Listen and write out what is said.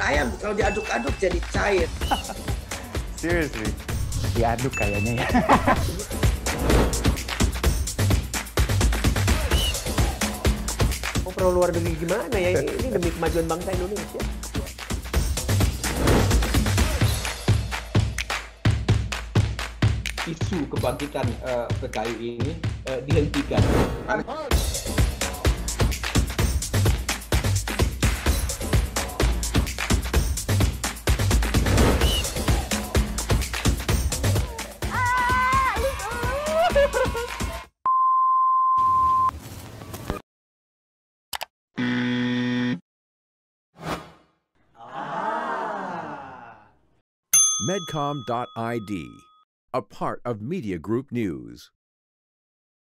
ayam kalau diaduk-aduk jadi cair. Seriously? Diaduk kayaknya ya. Mau pro luar negeri gimana ya? Ini demi kemajuan bangsa Indonesia. Isu kebangkitan PKI ini dihentikan. Medcom.id, a part of Media Group News.